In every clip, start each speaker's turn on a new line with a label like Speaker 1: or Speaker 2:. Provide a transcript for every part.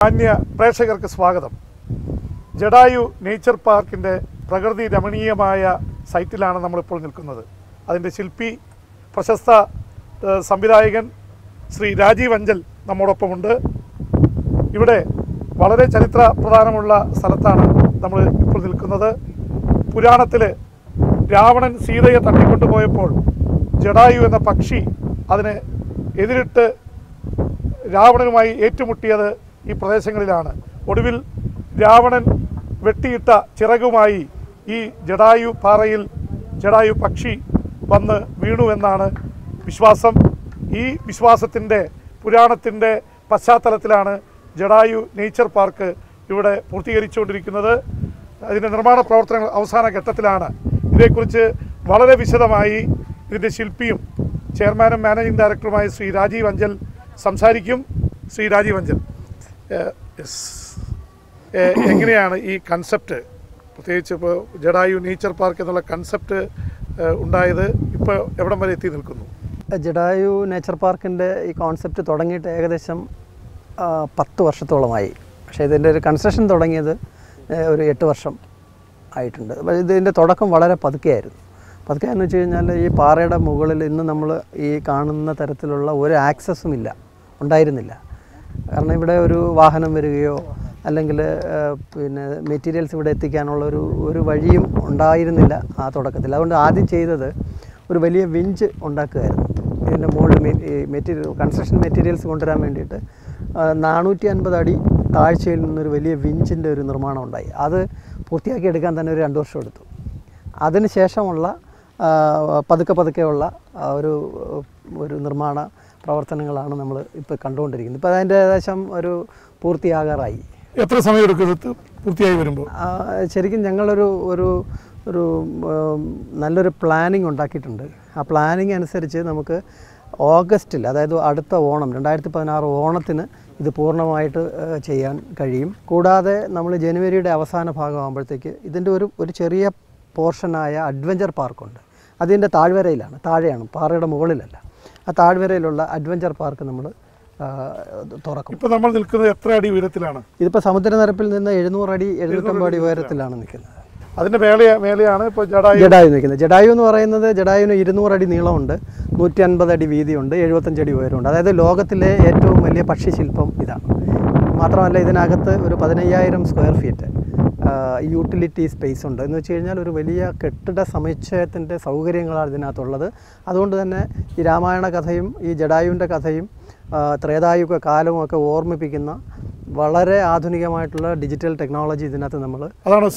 Speaker 1: മാന്യ പ്രേക്ഷകർക്ക് സ്വാഗതം. ജഡായു നേച്ചർ പാർക്കിൻ്റെ പ്രകൃതി രമണീയമായ സൈറ്റിലാണ് നമ്മളിപ്പോൾ നിൽക്കുന്നത്. അതിൻ്റെ ശില്പി പ്രശസ്ത സംവിധായകൻ ശ്രീ രാജീവ് അഞ്ചൽ നമ്മോടൊപ്പമുണ്ട്. ഇവിടെ വളരെ ചരിത്ര പ്രധാനമുള്ള സ്ഥലത്താണ് നമ്മൾ ഇപ്പോൾ നിൽക്കുന്നത്. പുരാണത്തിൽ രാവണൻ സീതയെ തട്ടിക്കൊണ്ടുപോയപ്പോൾ ജഡായു എന്ന പക്ഷി അതിനെ എതിരിട്ട് രാവണനുമായി ഏറ്റുമുട്ടിയത് ഈ പ്രദേശങ്ങളിലാണ്. ഒടുവിൽ രാവണൻ വെട്ടിയിട്ട ചിറകുമായി ഈ ജഡായു പാറയിൽ ജഡായു പക്ഷി വന്ന് വീണു എന്നാണ് വിശ്വാസം. ഈ വിശ്വാസത്തിൻ്റെ പുരാണത്തിൻ്റെ പശ്ചാത്തലത്തിലാണ് ജഡായു നേച്ചർ പാർക്ക് ഇവിടെ പൂർത്തീകരിച്ചുകൊണ്ടിരിക്കുന്നത്. അതിൻ്റെ നിർമ്മാണ പ്രവർത്തനങ്ങൾ അവസാന ഘട്ടത്തിലാണ്. ഇതേക്കുറിച്ച് വളരെ വിശദമായി ഇതിൻ്റെ ശില്പിയും ചെയർമാനും മാനേജിംഗ് ഡയറക്ടറുമായ ശ്രീ രാജീവ് അഞ്ചൽ സംസാരിക്കും. ശ്രീ രാജീവ് അഞ്ചൽ, എങ്ങനെയാണ് ഈ കൺസെപ്റ്റ്, പ്രത്യേകിച്ച് ഇപ്പോൾ ജഡായു നേച്ചർ പാർക്ക് എന്നുള്ള കൺസെപ്റ്റ് ഉണ്ടായത്, ഇപ്പോൾ എവിടം വരെ എത്തി നിൽക്കുന്നു?
Speaker 2: ജഡായു നേച്ചർ പാർക്കിൻ്റെ ഈ കോൺസെപ്റ്റ് തുടങ്ങിയിട്ട് ഏകദേശം 10 വർഷത്തോളമായി. പക്ഷേ ഇതിൻ്റെ ഒരു കൺസ്ട്രക്ഷൻ തുടങ്ങിയത് ഒരു 8 വർഷം ആയിട്ടുണ്ട്. ഇതിൻ്റെ തുടക്കം വളരെ പതുക്കെയായിരുന്നു. പതുക്കെ എന്ന് വെച്ച് കഴിഞ്ഞാൽ ഈ പാറയുടെ മുകളിൽ ഇന്ന് നമ്മൾ ഈ കാണുന്ന തരത്തിലുള്ള ഒരു ആക്സസും ഉണ്ടായിരുന്നില്ല. കാരണം ഇവിടെ ഒരു വാഹനം വരികയോ അല്ലെങ്കിൽ പിന്നെ മെറ്റീരിയൽസ് ഇവിടെ എത്തിക്കാനുള്ള ഒരു വഴിയും ഉണ്ടായിരുന്നില്ല ആ തുടക്കത്തിൽ. അതുകൊണ്ട് ആദ്യം ചെയ്തത് ഒരു വലിയ വിഞ്ച് ഉണ്ടാക്കുകയായിരുന്നു. ഇതിൻ്റെ മുകളിൽ കൺസ്ട്രക്ഷൻ മെറ്റീരിയൽസ് കൊണ്ടുവരാൻ വേണ്ടിയിട്ട് 450 അടി താഴ്ചയിൽ നിന്നൊരു വലിയ വിഞ്ചിൻ്റെ ഒരു നിർമ്മാണം ഉണ്ടായി. അത് പൂർത്തിയാക്കി എടുക്കാൻ തന്നെ ഒരു 2 വർഷം എടുത്തു. അതിന് ശേഷമുള്ള പതുക്കെയുള്ള ഒരു നിർമ്മാണ പ്രവർത്തനങ്ങളാണ് നമ്മൾ ഇപ്പോൾ കണ്ടുകൊണ്ടിരിക്കുന്നത്. ഇപ്പോൾ അതിൻ്റെ ഏകദേശം ഒരു പൂർത്തിയാകാറായി.
Speaker 1: എത്ര സമയം എടുക്കും പൂർത്തിയായി വരുമ്പോൾ?
Speaker 2: ശരിക്കും ഞങ്ങളൊരു നല്ലൊരു പ്ലാനിങ് ഉണ്ടാക്കിയിട്ടുണ്ട്. ആ പ്ലാനിങ് അനുസരിച്ച് നമുക്ക് ഓഗസ്റ്റിൽ, അതായത് അടുത്ത ഓണം 2016 ഓണത്തിന് ഇത് പൂർണ്ണമായിട്ട് ചെയ്യാൻ കഴിയും. കൂടാതെ നമ്മൾ ജനുവരിയുടെ അവസാന ഭാഗമാകുമ്പോഴത്തേക്ക് ഇതിൻ്റെ ഒരു ചെറിയ പോർഷനായ അഡ്വഞ്ചർ പാർക്കുണ്ട്. അതിൻ്റെ താഴെയാണ്, പാറയുടെ മുകളിലല്ല. ആ താഴ്വരയിലുള്ള അഡ്വഞ്ചർ പാർക്ക് നമ്മൾ തുറക്കും.
Speaker 1: ഇപ്പോൾ നമ്മൾ നിൽക്കുന്നത് എത്ര അടി ഉയരത്തിലാണ്?
Speaker 2: ഇതിപ്പോൾ സമുദ്രനിരപ്പിൽ നിന്ന് 700 അടി 750 അടി ഉയരത്തിലാണ് നിൽക്കുന്നത്.
Speaker 1: അതിൻ്റെ മേലെയാണ് ഇപ്പോൾ
Speaker 2: ജഡായു നിൽക്കുന്നത്. ജഡായു എന്ന് പറയുന്നത് ജഡായുവിന് 200 അടി നീളമുണ്ട്, 150 അടി വീതിയുണ്ട്, 75 അടി ഉയരമുണ്ട്. അതായത് ലോകത്തിലെ ഏറ്റവും വലിയ പക്ഷിശില്പം ഇതാണ്. മാത്രമല്ല ഇതിനകത്ത് ഒരു 15,000 സ്ക്വയർ ഫീറ്റ് യൂട്ടിലിറ്റി സ്പേസ് ഉണ്ട്. എന്ന് വെച്ച് കഴിഞ്ഞാൽ ഒരു വലിയ കെട്ടിട സമുച്ചയത്തിൻ്റെ സൗകര്യങ്ങളാണ് ഇതിനകത്തുള്ളത്. അതുകൊണ്ട് തന്നെ ഈ രാമായണ കഥയും ഈ ജഡായുവിൻ്റെ കഥയും ത്രേതായുഗ കാലവും ഒക്കെ ഓർമ്മിപ്പിക്കുന്ന വളരെ ആധുനികമായിട്ടുള്ള ഡിജിറ്റൽ ടെക്നോളജി ഇതിനകത്ത് നമ്മൾ,
Speaker 1: അതാണ്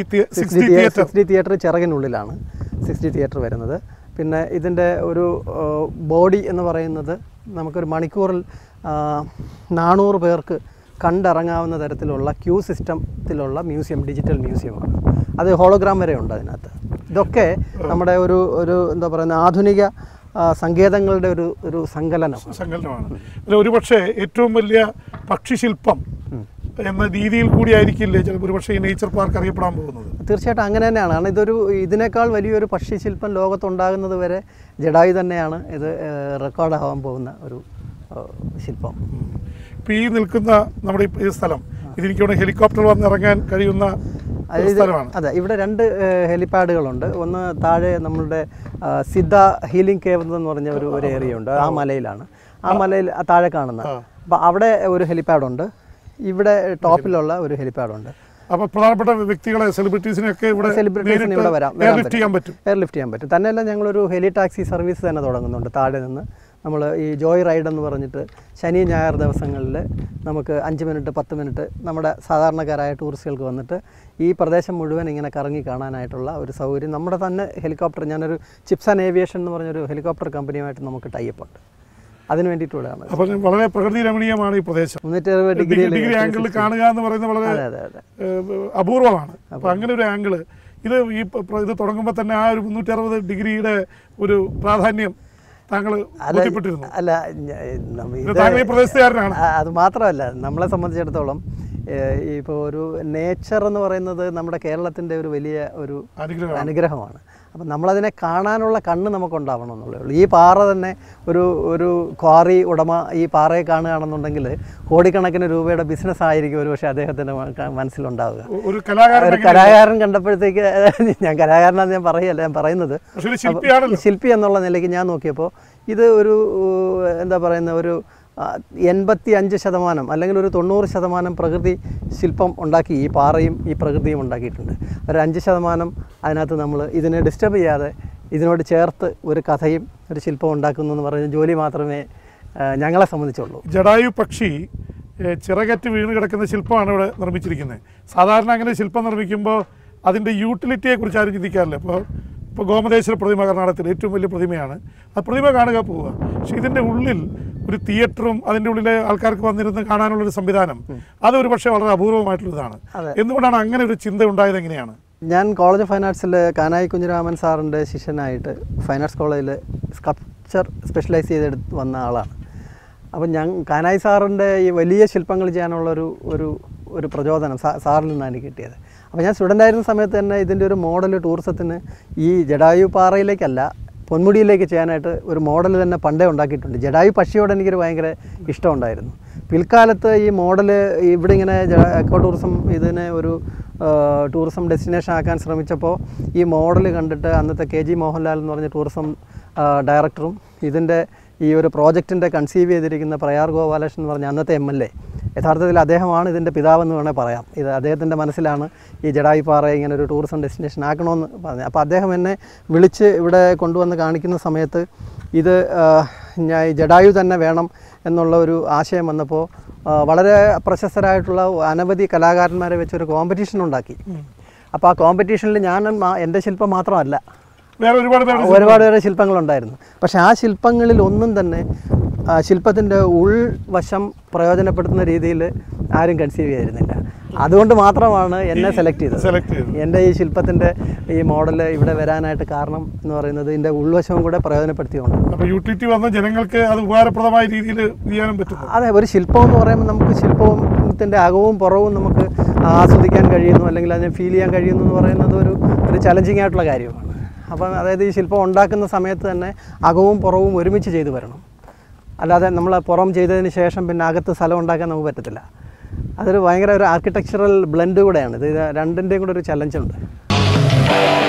Speaker 2: 6D തിയേറ്റർ ചിറകിനുള്ളിലാണ് 6D തിയേറ്റർ വരുന്നത്. പിന്നെ ഇതിൻ്റെ ഒരു ബോഡി എന്ന് പറയുന്നത് നമുക്കൊരു മണിക്കൂറിൽ 400 പേർക്ക് കണ്ടിറങ്ങാവുന്ന തരത്തിലുള്ള ക്യൂ സിസ്റ്റത്തിലുള്ള ഡിജിറ്റൽ മ്യൂസിയമാണ്. അത് ഹോളോഗ്രാം വരെ ഉണ്ട് അതിനകത്ത്. ഇതൊക്കെ നമ്മുടെ ഒരു എന്താ പറയുന്ന ആധുനിക സങ്കേതങ്ങളുടെ ഒരു സങ്കലനമാണ്.
Speaker 1: ഒരുപക്ഷെ ഏറ്റവും വലിയ പക്ഷിശില്പം എന്ന രീതിയിൽ കൂടിയായിരിക്കില്ലേ ഒരുപക്ഷെ ഈ നേച്ചർ പാർക്ക് അറിയപ്പെടാൻ പോകുന്നത്?
Speaker 2: തീർച്ചയായിട്ടും അങ്ങനെ തന്നെയാണ്. കാരണം ഇതിനേക്കാൾ വലിയൊരു പക്ഷിശില്പം ലോകത്തുണ്ടാകുന്നത് വരെ ജഡായു തന്നെയാണ് ഇത് റെക്കോർഡാവാൻ പോകുന്ന ഒരു ശില്പം.
Speaker 1: ഇപ്പോൾ ഈ നിൽക്കുന്ന നമ്മുടെ ഈ സ്ഥലം, ഇതെനിക്ക് ഹെലികോപ്റ്റർ വന്നിറങ്ങാൻ കഴിയുന്ന സ്ഥലമാണ്.
Speaker 2: അതെ, ഇവിടെ 2 ഹെലിപാഡുകളുണ്ട്. ഒന്ന് താഴെ നമ്മളുടെ സിദ്ധ ഹീലിംഗ് കേവ് എന്ന് പറഞ്ഞ ഒരു ഏരിയ ഉണ്ട്. ആ മലയിലാണ്. ആ മലയിൽ താഴെ കാണുന്നത്. അപ്പോൾ അവിടെ ഒരു ഹെലിപാഡുണ്ട്. ഇവിടെ ടോപ്പിലുള്ള ഒരു ഹെലിപാഡുണ്ട്.
Speaker 1: അപ്പോൾ പ്രധാനപ്പെട്ട വ്യക്തികളെ, സെലിബ്രിറ്റീസിനെയൊക്കെ ഇവിടെ എയർലിഫ്റ്റ്
Speaker 2: ചെയ്യാൻ പറ്റും. തന്നെയല്ല ഞങ്ങളൊരു ഹെലി ടാക്സി സർവീസ് തന്നെ തുടങ്ങുന്നുണ്ട്. താഴെ നിന്ന് നമ്മൾ ഈ ജോയ് റൈഡ് എന്ന് പറഞ്ഞിട്ട് ശനി ഞായർ ദിവസങ്ങളിൽ നമുക്ക് 5 മിനിറ്റ് 10 മിനിറ്റ് നമ്മുടെ സാധാരണക്കാരായ ടൂറിസ്റ്റുകൾക്ക് വന്നിട്ട് ഈ പ്രദേശം മുഴുവൻ ഇങ്ങനെ കറങ്ങി കാണാനായിട്ടുള്ള ഒരു സൗകര്യം നമ്മുടെ തന്നെ ഹെലികോപ്റ്റർ, ഞാനൊരു ചിപ്സ് ആൻഡ് ഏവിയേഷൻ എന്ന് പറഞ്ഞൊരു ഹെലികോപ്റ്റർ കമ്പനിയുമായിട്ട് നമുക്ക് ടൈപ്പ് ഉണ്ട്. അതിന് വേണ്ടിയിട്ടുള്ളതാണ്.
Speaker 1: അപ്പോൾ വളരെ പ്രകൃതി രമണീയമാണ് ഈ പ്രദേശം.
Speaker 2: 360 ഡിഗ്രി
Speaker 1: ആംഗിളിൽ കാണുക എന്ന് പറയുന്നത് വളരെ അപൂർവമാണ്. അപ്പോൾ അങ്ങനെ ഒരു ആംഗിള് ഇത് തുടങ്ങുമ്പോൾ തന്നെ ആ ഒരു 360 ഡിഗ്രിയുടെ ഒരു പ്രാധാന്യം താങ്കൾ ബോധ്യപ്പെട്ടിരുന്നു?
Speaker 2: അല്ല,
Speaker 1: താങ്കൾ ഈ പ്രദേശത്തുകാരനാണ്.
Speaker 2: അത് മാത്രമല്ല, നമ്മളെ സംബന്ധിച്ചിടത്തോളം ഇപ്പോൾ ഒരു നേച്ചർ എന്ന് പറയുന്നത് നമ്മുടെ കേരളത്തിൻ്റെ ഒരു വലിയ ഒരു അനുഗ്രഹമാണ്. അപ്പം നമ്മളതിനെ കാണാനുള്ള കണ്ണ് നമുക്കുണ്ടാവണം എന്നുള്ളേ ഉള്ളൂ. ഈ പാറ തന്നെ ഒരു ക്വാറി ഉടമ ഈ പാറയെ കാണുകയാണെന്നുണ്ടെങ്കിൽ കോടിക്കണക്കിന് രൂപയുടെ ബിസിനസ് ആയിരിക്കും ഒരു പക്ഷേ അദ്ദേഹത്തിൻ്റെ മനസ്സിലുണ്ടാവുക. ഒരു കലാകാരൻ കണ്ടപ്പോഴത്തേക്ക്, ഞാൻ കലാകാരനാണെന്ന് ഞാൻ പറയല്ല, ഞാൻ പറയുന്നത് ശില്പി എന്നുള്ള നിലയ്ക്ക് ഞാൻ നോക്കിയപ്പോൾ ഇത് ഒരു എന്താ പറയുന്ന ഒരു 85% അല്ലെങ്കിൽ ഒരു 90% പ്രകൃതി ശില്പം ഉണ്ടാക്കി ഈ പാറയും ഈ പ്രകൃതിയും ഉണ്ടാക്കിയിട്ടുണ്ട്. ഒരു 5% അതിനകത്ത് നമ്മൾ ഇതിനെ ഡിസ്റ്റർബ് ചെയ്യാതെ ഇതിനോട് ചേർത്ത് ഒരു കഥയും ഒരു ശില്പം ഉണ്ടാക്കുന്നു എന്ന് പറയുന്ന ജോലി മാത്രമേ ഞങ്ങളെ സംബന്ധിച്ചുള്ളൂ.
Speaker 1: ജടായു പക്ഷി ചിറകറ്റ് വീണ് കിടക്കുന്ന ശില്പമാണ് ഇവിടെ നിർമ്മിച്ചിരിക്കുന്നത്. സാധാരണ അങ്ങനെ ശില്പം നിർമ്മിക്കുമ്പോൾ അതിൻ്റെ യൂട്ടിലിറ്റിയെക്കുറിച്ച് ആരും ചിന്തിക്കാറില്ല. ഇപ്പോൾ ഗോമതേശ്വര പ്രതിമ കർണാടകത്തിലെ ഏറ്റവും വലിയ പ്രതിമയാണ്. ആ പ്രതിമ കാണുക പോവുക. പക്ഷേ ഇതിൻ്റെ ഉള്ളിൽ ഒരു തിയേറ്ററും അതിൻ്റെ ഉള്ളിലെ ആൾക്കാർക്ക് വന്നിരുന്ന് കാണാനുള്ളൊരു സംവിധാനം അതൊരു പക്ഷേ വളരെ അപൂർവമായിട്ടുള്ളതാണ്. എന്തുകൊണ്ടാണ് അങ്ങനെ ഒരു ചിന്ത ഉണ്ടായത്? എങ്ങനെയാണ്?
Speaker 2: ഞാൻ കോളേജ് ഓഫ് ഫൈൻ ആർട്സിൽ കാനായി കുഞ്ഞിരാമൻ സാറിൻ്റെ ശിഷ്യനായിട്ട് ഫൈൻ ആർട്സ് കോളേജിൽ സ്കൾപ്ചർ സ്പെഷ്യലൈസ് ചെയ്തെടുത്ത് വന്ന ആളാണ്. അപ്പം കാനായി സാറിൻ്റെ ഈ വലിയ ശില്പങ്ങൾ ചെയ്യാനുള്ള ഒരു പ്രചോദനം സാറിൽ നിന്നാണ് എനിക്ക് കിട്ടിയത്. അപ്പോൾ ഞാൻ സ്റ്റുഡൻ്റ് ആയിരുന്ന സമയത്ത് തന്നെ ഇതിൻ്റെ ഒരു മോഡൽ ടൂറിസത്തിന് ഈ ജടായു പാറയിലേക്കല്ല പൊന്മുടിയിലേക്ക് ചെയ്യാനായിട്ട് ഒരു മോഡൽ തന്നെ പണ്ടേ ഉണ്ടാക്കിയിട്ടുണ്ട്. ജടായു പക്ഷിയോട് എനിക്കൊരു ഭയങ്കര ഇഷ്ടമുണ്ടായിരുന്നു. പിൽക്കാലത്ത് ഈ മോഡൽ ഇവിടെ ഇങ്ങനെ എക്കോ ടൂറിസം ഇതിനെ ഒരു ടൂറിസം ഡെസ്റ്റിനേഷൻ ആക്കാൻ ശ്രമിച്ചപ്പോൾ ഈ മോഡൽ കണ്ടിട്ട് അന്നത്തെ KG മോഹൻലാൽ എന്ന് പറഞ്ഞ ടൂറിസം ഡയറക്ടറും ഇതിൻ്റെ ഈ ഒരു പ്രോജക്റ്റിൻ്റെ കൺസീവ് ചെയ്തിരിക്കുന്ന പ്രയാർ ഗോപാലകൃഷ്ണൻ എന്ന് പറഞ്ഞ അന്നത്തെ MLA, യഥാർത്ഥത്തിൽ അദ്ദേഹമാണ് ഇതിൻ്റെ പിതാവെന്ന് വേണേൽ പറയാം. ഇത് അദ്ദേഹത്തിൻ്റെ മനസ്സിലാണ് ഈ ജടായു പാറ ഇങ്ങനെ ഒരു ടൂറിസം ഡെസ്റ്റിനേഷൻ ആക്കണമെന്ന് പറഞ്ഞത്. അപ്പോൾ അദ്ദേഹം എന്നെ വിളിച്ച് ഇവിടെ കൊണ്ടുവന്ന് കാണിക്കുന്ന സമയത്ത് ഇത് ഞാൻ ജടായു തന്നെ വേണം എന്നുള്ള ഒരു ആശയം വന്നപ്പോൾ വളരെ പ്രശസ്തരായിട്ടുള്ള അനവധി കലാകാരന്മാരെ വെച്ചൊരു കോമ്പറ്റീഷൻ ഉണ്ടാക്കി. അപ്പോൾ ആ കോമ്പറ്റീഷനിൽ എൻ്റെ ശില്പം മാത്രമല്ല, ഒരുപാട് പേരുടെ ശില്പങ്ങളുണ്ടായിരുന്നു. പക്ഷേ ആ ശില്പങ്ങളിൽ ഒന്നും തന്നെ ശില്പത്തിൻ്റെ ഉൾവശം പ്രയോജനപ്പെടുത്തുന്ന രീതിയിൽ ആരും കൺസീവ് ചെയ്തിരുന്നില്ല. അതുകൊണ്ട് മാത്രമാണ് എന്നെ സെലക്ട് ചെയ്തത്. എൻ്റെ ഈ ശില്പത്തിൻ്റെ ഈ മോഡൽ ഇവിടെ വരാനായിട്ട് കാരണം എന്ന് പറയുന്നത് ഇതിൻ്റെ ഉൾവശവും കൂടെ പ്രയോജനപ്പെടുത്തിയുണ്ട്.
Speaker 1: അപ്പോൾ യൂട്ടിലിറ്റി വന്ന ജനങ്ങൾക്ക് അത് ഉപകാരപ്രദമായ രീതിയിൽ ചെയ്യാനും പറ്റും.
Speaker 2: അതെ, ഒരു ശില്പം എന്ന് പറയുമ്പോൾ നമുക്ക് ശില്പത്തിൻ്റെ അകവും പുറവും നമുക്ക് ആസ്വദിക്കാൻ കഴിയുന്നു, അല്ലെങ്കിൽ അതിനെ ഫീൽ ചെയ്യാൻ കഴിയുന്നു എന്ന് പറയുന്നത് ഒരു ചലഞ്ചിങ് ആയിട്ടുള്ള കാര്യമാണ്. അപ്പം അതായത് ഈ ശില്പം ഉണ്ടാക്കുന്ന സമയത്ത് തന്നെ അകവും പുറവും ഒരുമിച്ച് ചെയ്തു വരണം. അല്ലാതെ നമ്മൾ പുറം ചെയ്തതിന് ശേഷം പിന്നെ അകത്ത് സ്ഥലം ഉണ്ടാക്കാൻ നമുക്ക് പറ്റത്തില്ല. അതൊരു ഭയങ്കര ഒരു ആർക്കിടെക്ചറൽ ബ്ലെൻഡ് കൂടെയാണ്. ഇത് രണ്ടിൻ്റെയും കൂടെ ഒരു ചലഞ്ചുണ്ട്.